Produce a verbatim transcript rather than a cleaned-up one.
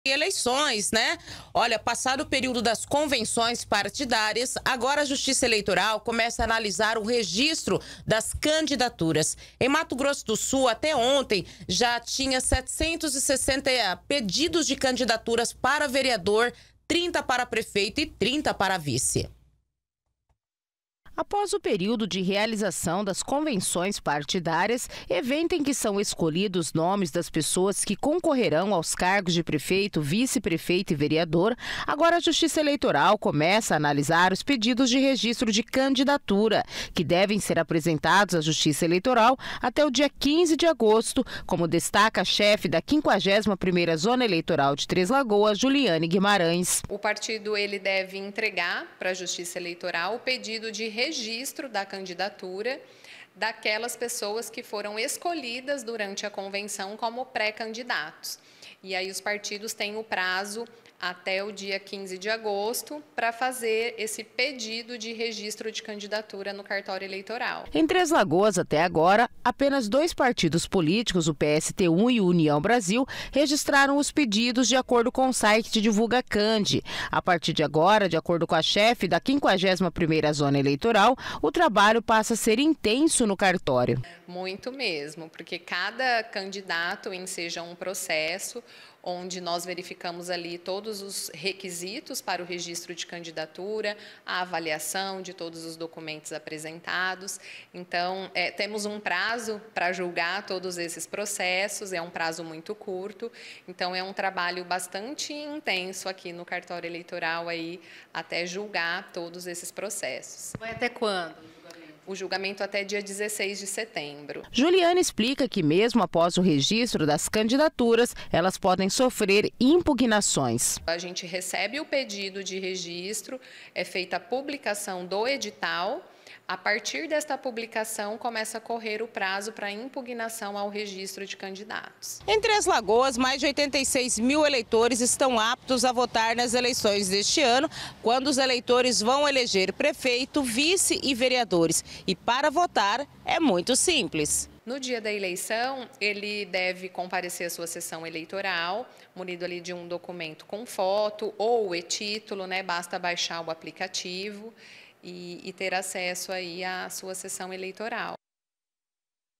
Eleições, né? Olha, passado o período das convenções partidárias, agora a Justiça Eleitoral começa a analisar o registro das candidaturas. Em Mato Grosso do Sul, até ontem, já tinha setecentos e sessenta pedidos de candidaturas para vereador, trinta para prefeito e trinta para vice. Após o período de realização das convenções partidárias, evento em que são escolhidos nomes das pessoas que concorrerão aos cargos de prefeito, vice-prefeito e vereador, agora a Justiça Eleitoral começa a analisar os pedidos de registro de candidatura, que devem ser apresentados à Justiça Eleitoral até o dia quinze de agosto, como destaca a chefe da quinquagésima primeira Zona Eleitoral de Três Lagoas, Juliane Guimarães. O partido ele deve entregar para a Justiça Eleitoral o pedido de registro registro da candidatura daquelas pessoas que foram escolhidas durante a convenção como pré-candidatos. E aí os partidos têm o prazo até o dia quinze de agosto para fazer esse pedido de registro de candidatura no cartório eleitoral. Em Três Lagoas, até agora, apenas dois partidos políticos, o P S T um e o União Brasil, registraram os pedidos de acordo com o site Divulga Candi. A partir de agora, de acordo com a chefe da quinquagésima primeira Zona Eleitoral, o trabalho passa a ser intenso no cartório. Muito mesmo, porque cada candidato enseja um processo onde nós verificamos ali todos os requisitos para o registro de candidatura, a avaliação de todos os documentos apresentados. Então, é, temos um prazo para julgar todos esses processos, é um prazo muito curto, então é um trabalho bastante intenso aqui no cartório eleitoral aí, até julgar todos esses processos. Vai até quando? O julgamento até dia dezesseis de setembro. Juliana explica que mesmo após o registro das candidaturas, elas podem sofrer impugnações. A gente recebe o pedido de registro, é feita a publicação do edital. A partir desta publicação, começa a correr o prazo para impugnação ao registro de candidatos. Em Três Lagoas, mais de oitenta e seis mil eleitores estão aptos a votar nas eleições deste ano, quando os eleitores vão eleger prefeito, vice e vereadores. E para votar é muito simples. No dia da eleição, ele deve comparecer à sua sessão eleitoral, munido ali de um documento com foto ou o e-título, né? Basta baixar o aplicativo e, e ter acesso aí à sua sessão eleitoral.